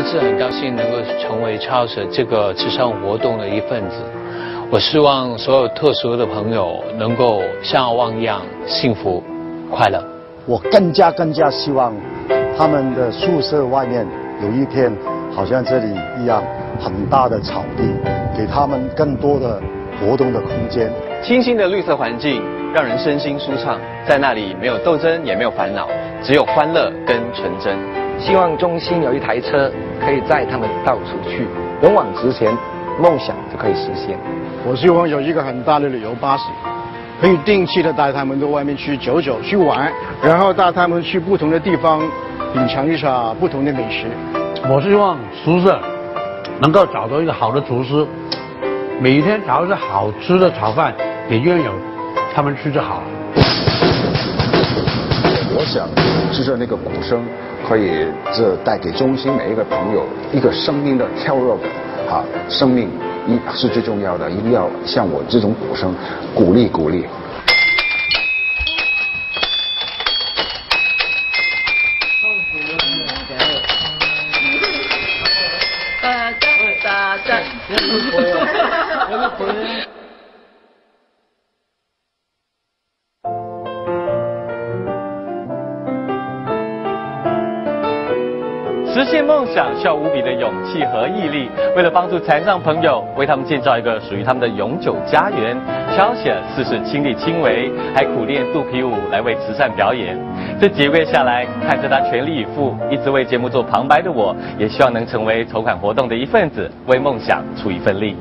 是很高兴能够成为 Charles 这个慈善活动的一份子。我希望所有特殊的朋友能够像汪一样幸福快乐。 我更加希望他们的宿舍外面有一片好像这里一样很大的草地，给他们更多的活动的空间。 清新的绿色环境让人身心舒畅，在那里没有斗争也没有烦恼，只有欢乐跟纯真。 希望中心有一台车可以载他们到处去，勇往直前，梦想就可以实现。 我希望有一个很大的旅游巴士，可以定期的带他们到外面去走走去玩，然后带他们去不同的地方品尝一下不同的美食。 我希望宿舍能够找到一个好的厨师，每一天炒一个好吃的炒饭给院友他们吃就好了。 我想试着那个鼓声可以带给中心每一个朋友一个生命的跳跃感，生命是最重要的，一定要像我这种鼓声鼓励。 实现梦想需要无比的勇气和毅力。为了帮助残障朋友，为他们建造一个属于他们的永久家园，乔雪事事亲力亲为，还苦练肚皮舞来为慈善表演。这几个月下来，看着他全力以赴，一直为节目做旁白的我，也希望能成为筹款活动的一份子，为梦想出一份力。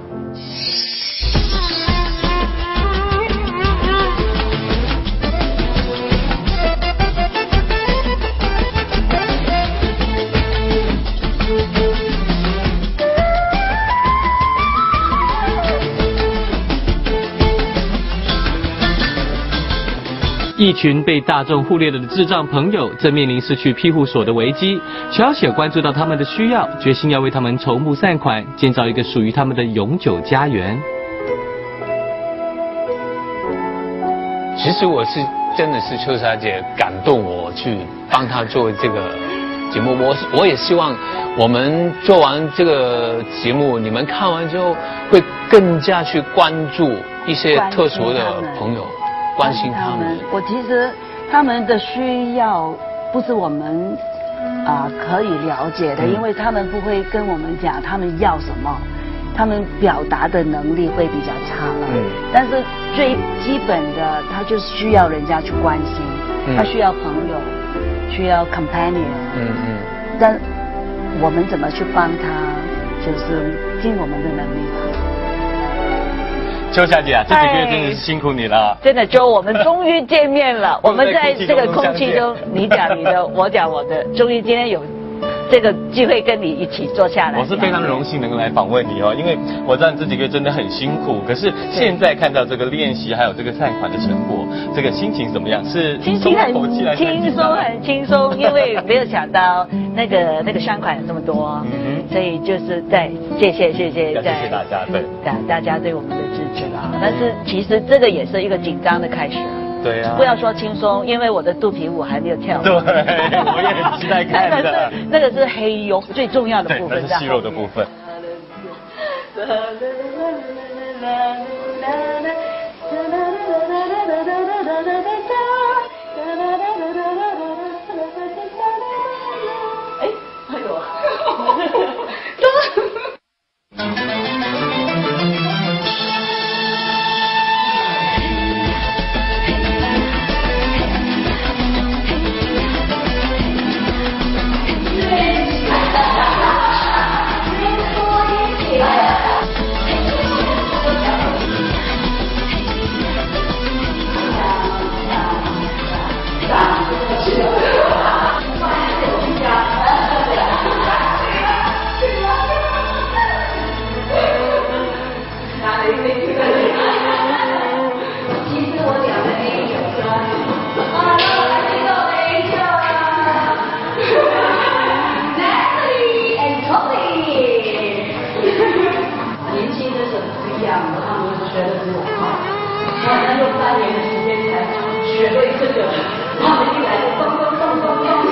一群被大众忽略了的智障朋友，正面临失去庇护所的危机。乔雪关注到他们的需要，决心要为他们筹募善款，建造一个属于他们的永久家园。 其实我是真的是秋霞姐感动我去帮她做这个节目，我也希望我们做完这个节目，你们看完之后会更加去关注一些特殊的朋友。关心他们， 我其实他们的需要不是我们可以了解的，因为他们不会跟我们讲他们要什么，他们表达的能力会比较差了。但是最基本的，他就是需要人家去关心，他需要朋友，需要 companion。但我们怎么去帮他，就是尽我们的能力吧。 秋霞姐啊，这几个月真的是辛苦你了。 真的，就我们终于见面了。我们在这个空气中，你讲你的，我讲我的，终于今天有这个机会跟你一起坐下来。 我是非常荣幸能够来访问你哦，因为我知道你这几个月真的很辛苦，可是现在看到这个练习还有这个善款的成果，这个心情怎么样？是心情很轻松，很轻松，因为没有想到那个善款有这么多，所以就是在谢谢大家，对， 大家对我们的支持啦。但是其实这个也是一个紧张的开始。 对啊， 不要说轻松，因为我的肚皮舞还没有跳。 对，我也很期待看的。 那个是黑油最重要的部分， 那是肌肉的部分。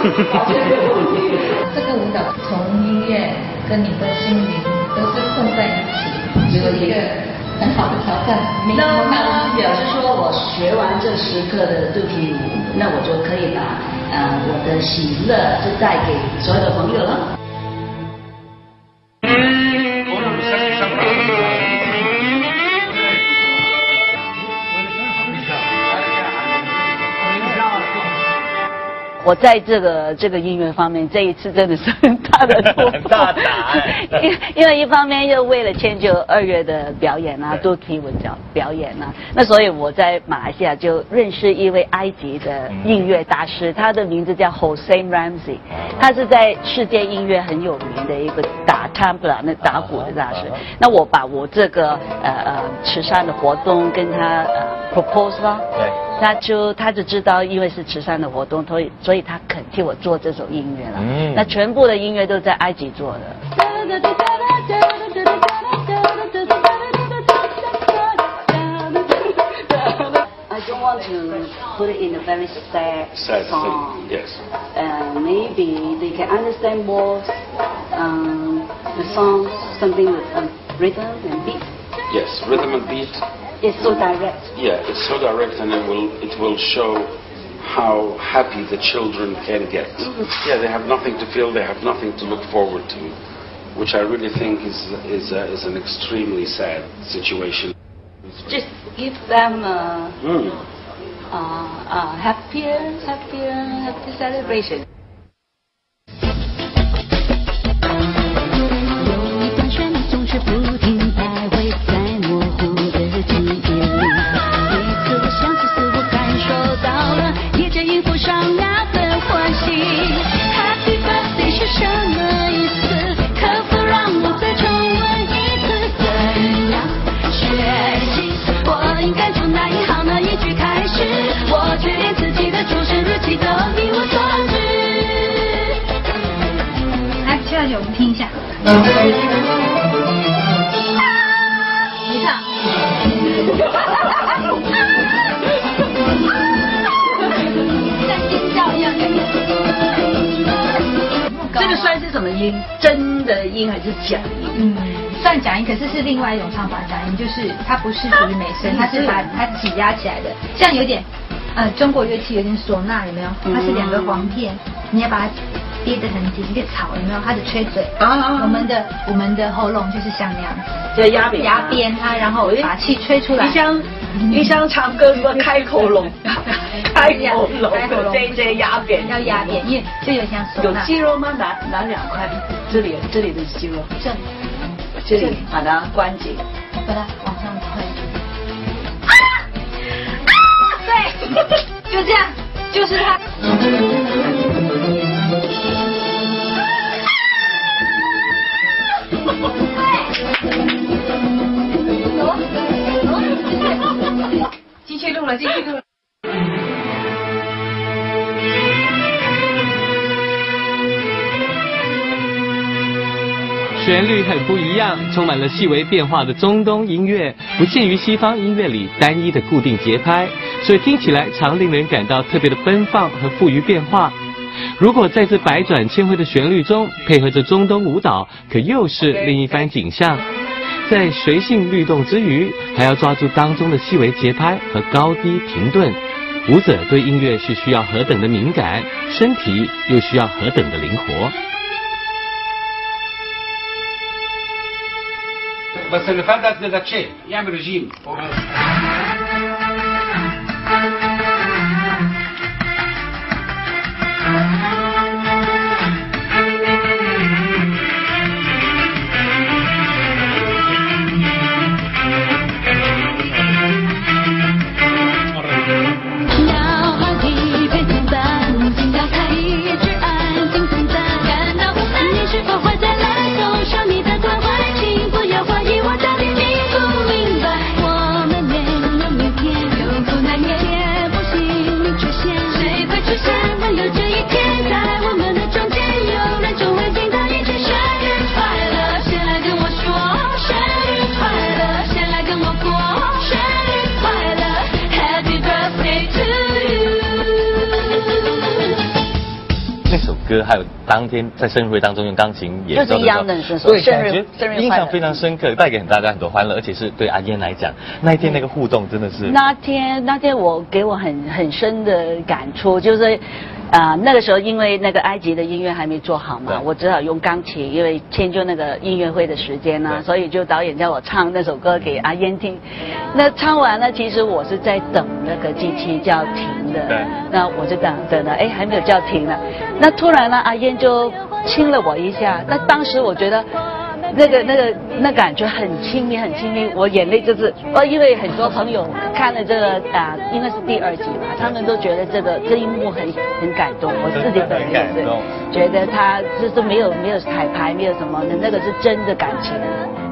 这个舞蹈从音乐跟你的心灵都是混在一起，就是一个很好的挑战。 那表示说我学完这10课的肚皮舞，那我就可以把我的喜乐就带给所有的朋友了。我在这个音乐方面，这一次真的是很大的突破， 很大胆。 因为一方面又为了迁就2月的表演啊，肚皮舞表演啊，那所以我在马来西亚就认识一位埃及的音乐大师，他的名字叫 Hossein Ramzi， 他是在世界音乐很有名的一个打 tabla 那打鼓的大师。那我把我这个慈善的活动跟他propose 了，对。他就知道，因为是慈善的活动，所以他肯替我做这首音乐了。那全部的音乐都在埃及做的。I don't want to put it in a very sad song. Yes. Maybe they can understand more the song, something with rhythm and beat. Yes, rhythm and beat. It's so direct. Yeah, it's so direct, and it will show how happy the children can get. Yeah, they have nothing to feel, they have nothing to look forward to, which I really think is an extremely sad situation. Just give them happy celebration. 我们听一下。你唱。像尖叫一样。 这个算是什么音？真的音还是假音？ 算假音，可是是另外一种唱法。假音就是它不是属于美声，它是把它挤压起来的，像有点中国乐器有点唢呐，有没有？它是2个簧片，你要把它憋得很紧，一个草有没有？它的吹嘴，我们的喉咙就是像那样子， 就压扁它，然后把气吹出来。 你像唱歌说开口拢，开口拢，这压扁， 要压扁，因为这有像唢呐。 有肌肉吗？哪2块？这里的肌肉，这里把它关紧， 把它往上推。对，就这样，就是它。进去录了。 旋律很不一样，充满了细微变化的中东音乐，不限于西方音乐里单一的固定节拍，所以听起来常令人感到特别的奔放和富于变化。如果在这百转千回的旋律中配合着中东舞蹈，可又是另一番景象。在随性律动之余，还要抓住当中的细微节拍和高低停顿。舞者对音乐是需要何等的敏感，身体又需要何等的灵活。 بس اللي فات ده تشيل يعمل رجيم 歌，还有当天在生日会当中用钢琴演奏的时候， 就是一样的是对， 生日感觉印象非常深刻，带给大家很多欢乐，而且是对阿燕来讲，那一天那个互动真的是。 那天给我很深的感触，就是那个时候因为那个埃及的音乐还没做好嘛，我只好用钢琴，因为迁就那个音乐会的时间啊，所以就导演叫我唱那首歌给阿燕听。那唱完了，其实我是在等那个机器叫停的，那我就等了，哎，还没有叫停呢。那突然呢，阿燕就亲了我一下，那当时我觉得。那感觉很亲密，我眼泪就是因为很多朋友看了这个应该是第2集吧，他们都觉得这一幕很感动，我自己本人也是觉得他就是没有彩排，没有什么的，那个是真的感情。